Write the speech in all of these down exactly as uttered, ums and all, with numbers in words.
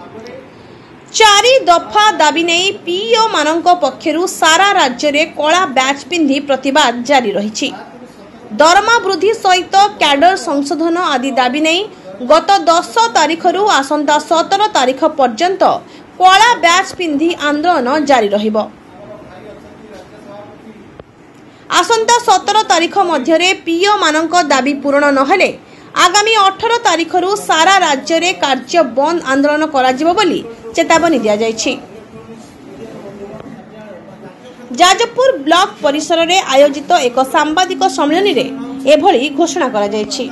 चारि दफा दाबी नहीं पीओ मानक पक्षरु सारा राज्य में कला बैच पिंधि प्रतिवाद जारी रही। दरमा वृद्धि सहित कैडर संशोधन आदि दाबी नहीं गत दस तारीख रु आसंता सतर तारीख पर्यंत कला बैच पिंधि आंदोलन जारी रहिबो। आसंता सतर तारीख मध्य पीओ मानक दाबी पूरण नहेले आगामी अठारह तारीख रु सारा राज्य में कार्य बंद आंदोलन करा बोली चेतावनी दिया जायछि। जाजपुर ब्लॉक परिसर में आयोजित एक सांबादिक सम्मेलन में एभली घोषणा करा जायछि।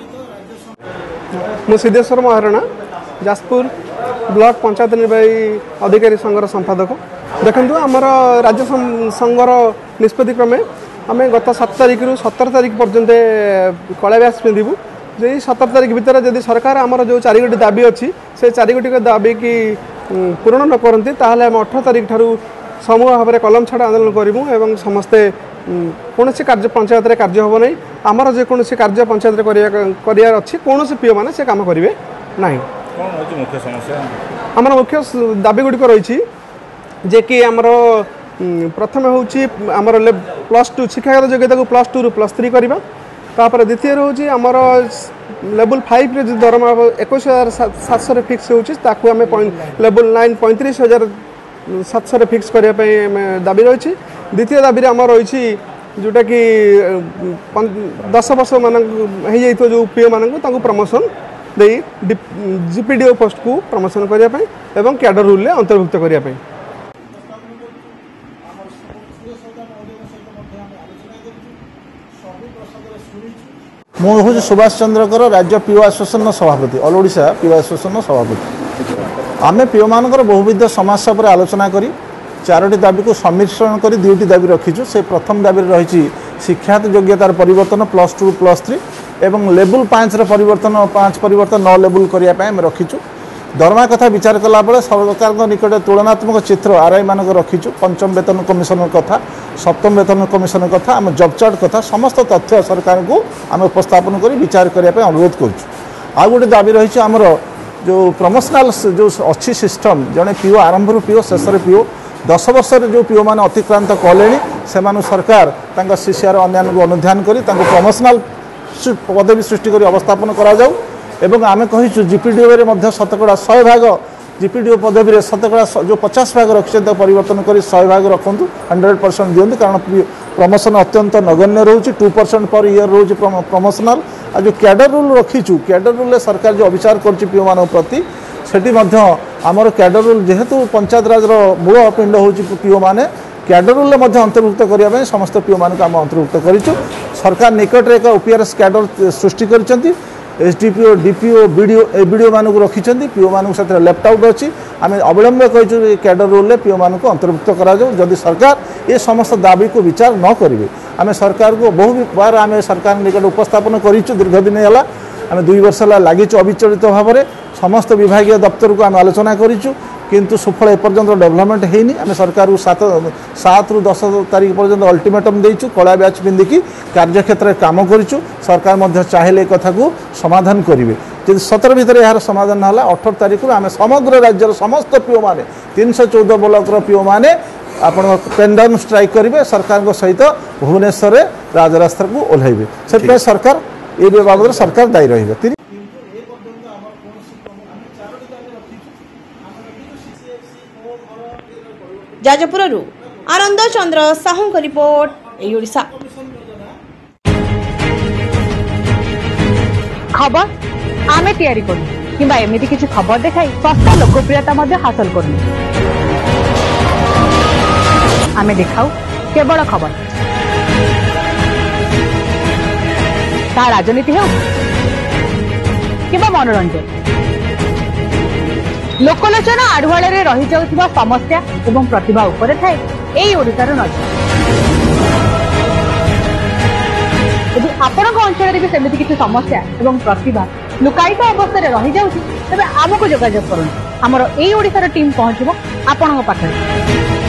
मु सिद्धेश्वर महाराणा जाजपुर ब्लॉक पंचायत निर्वाही अधिकारी संघर संपादक। देखु आमर राज्य संघर निष्पत्ति क्रमे आम गत सात तारीख रु सतर तारीख पर्यंत कला बैच पिंधु। जे सतर तारीख भितर जदि सरकार आमर जो चार गोटी दाबी अच्छी से चार गोटी दाबी की पूरण न करती ताहले आम अठारह तारीख ठारू समूह भाव में कलम छाड़ आंदोलन करूँ एवं समस्ते कौन कार्य पंचायत रे कार्य हम नहीं आमर जेकोसी कार्य पंचायत करार अच्छी कौन पीओ मैंने से काम करेंगे ना। मुख्य समस्या आमर मुख्य दाबी गुड़िक रही जे कि आमर प्रथम हूँ आमर प्लस टू शिक्षागत योग्यता को प्लस टू रु प्लस थ्री करवा। तापर द्वितीय हूँ आमर लेवल फाइव रे दरमा इक्कीस हजार सात सौ फिक्स होमें लेवल नाइन पैंतीस हजार सात सौ फिक्स करने दाबी रही। द्वितीय दाबी आम रही जोटा कि दस वर्ष मान जो पीओ मान प्रमोशन दे जीपीडीओ पोस्ट को प्रमोशन करने एवं कैडर रूल में अंतर्भुक्त करने। मुझे सुभाष चंद्रकर राज्य पीओ एसोसिएशन सभापति ऑल ओडिशा पीओ एसोसिएशन सभापति। आम पीओ मानकर बहुविध समस्या पर आलोचना करी चारोटी दाबी को सम्मिश्रण कर दुईटी दाबी रखीचु। से प्रथम दाबी रही शिक्षागत योग्यतार परिवर्तन प्लस टू प्लस थ्री एवं लेवल पाँच परिवर्तन पाँच परिवर्तन नौ लेवल करने रखीचु। दरमा कथा विचार कला बेले सरकार निकट तुलनात्मक चित्र आरआई मानक रखीचु। पंचम वेतन कमिशन कथा सप्तम वेतन कमिशन कथा आम जॉब चार्ट कथा समस्त तथ्य सरकार को आम उपस्थापन कर विचार करने अनुरोध करुँ। आ गोटे दाबी रही आमर जो प्रमोशनाल जो अच्छी सिस्टम जड़े पीओ आरंभ पीओ शेष पीओ दस वर्ष जो पीओ मैंने अतिक्रांत कले से सरकार सीसीआर अन्य अनुधान कर प्रमोशनाल पदवी सृष्टि कर अवस्थापन करा जाऊ। एवं आम कहीचु जीपीडीओ शतकड़ा शहे भाग जीपीडीओ पदवी शतकड़ा जो पचास भाग रखिए परिवर्तन कर शहे भाग रखु हंड्रेड परसेंट दिखती कारण प्रमोशन अत्यंत नगण्य रोचे टू परसेंट पर इयर रोज प्रमोशनाल। आ जो कैडर रूल रखीचु कैडर रूल सरकार जो अविचार कर पीओ मान प्रति सेठी आमर कैडर रूल जेहेतु पंचायत राजर मूल पिंड हो पीओ मैंने कैडर रूल अंतर्भुक्त करने समस्त पीओ मान आम अंतर्भुक्त करूँ। सरकार निकट एक ओपीआरएस कैडर सृष्टि कर एसडीपीओ डीपीओ बीडीओ एबीडीओ मानक रखिंट पीओ मानक साथ लेफ्ट आउट अच्छी आम अविलंब कही कैडर रूल पीओ मानक अंतर्भुक्त करा जदि सरकार ये समस्त दाबी को विचार न करेंगे आम सरकार को बहु बार आम सरकार निकट उपस्थापन करूँ। दीर्घ दिन है आम दुई वर्ष लगिचु अविचलित भाव में समस्त विभाग दफ्तर को आम आलोचना करूँ किंतु सुफल एपर्यंत डेवलपमेंट होनी। आम सरकार को सात सात रु दस तारीख पर्यंत अल्टीमेटम देचु कला बैच पिंधिकी कार्यक्षेत्र में काम करूँ। सरकार चाहिए कथा को समाधान करेंगे जब सतर भितर यार समाधान है अठारह तारीख आम समग्र राज्यर समस्त पीओ मैंने तीन सौ चौदह ब्लॉक पीओ मैंने आपण पेन डाउन स्ट्राइक करेंगे सरकार सहित भुवनेश्वर में राजरास्ता को ओह्लैबे से सरकार ये बाबद सरकार दायी रही। जाजपुर आनंद चंद्र साहू का रिपोर्ट ए ओडिशा खबर आमे तैयारी करू किंबा एमिति किछि खबर देखाई सस्ता लोकप्रियता मध्ये हासिल करू। आमे देखाऊ केवल खबर ता राजनीति हो किंबा मनोरंजन लोकलोचना आढ़ुआल रही जाउथिबा समस्या एवं प्रतिभा उपरे थाए एई ओडिशार नजर। यदि आपणक अंचल भी सेमिति किसी समस्या एवं प्रतिभा लुकायित अवस्था रही जाउछि तबे आमको जोगाजोग करନ୍ତୁ। आमर एई ओडिशार टीम पहुंचबो आपणक पाखरे।